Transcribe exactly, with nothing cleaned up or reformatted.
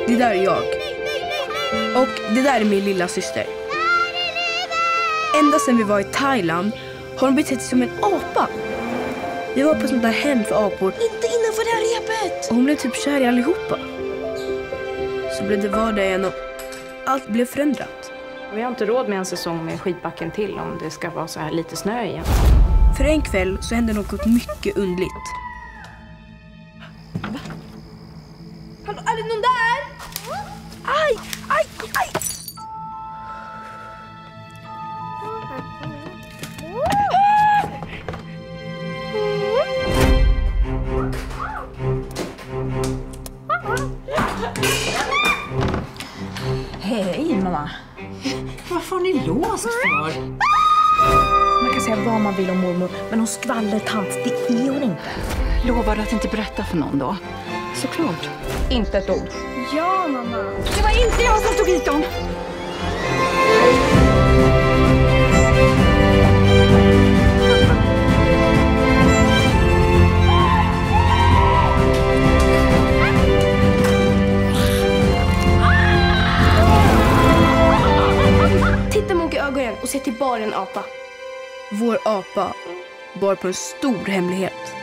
Det där är jag. Och det där är min lilla syster. Ända sedan vi var i Thailand har hon betett sig som en apa. Vi var på sånt där hem för apor. Inte innanför det här repet. Och hon blev typ kär i allihopa. Så blev det vardag igen och allt blev förändrat. Vi har inte råd med en säsong med skidbacken till om det ska vara så här lite snö igen. För en kväll så hände något mycket underligt. Va? Hallå, är det någon där? Aj, aj, aj! Hej, mamma. Varför har ni låst för? Man kan säga vad man vill om mormor, men hon skvallertant, det är hon inte. Lovar du att inte berätta för någon då? Såklart. Inte ett ord. Ja, mamma. Det var inte jag som tog hit dem. Titta Monky i ögonen och se till bara en apa. Vår apa bar på en stor hemlighet.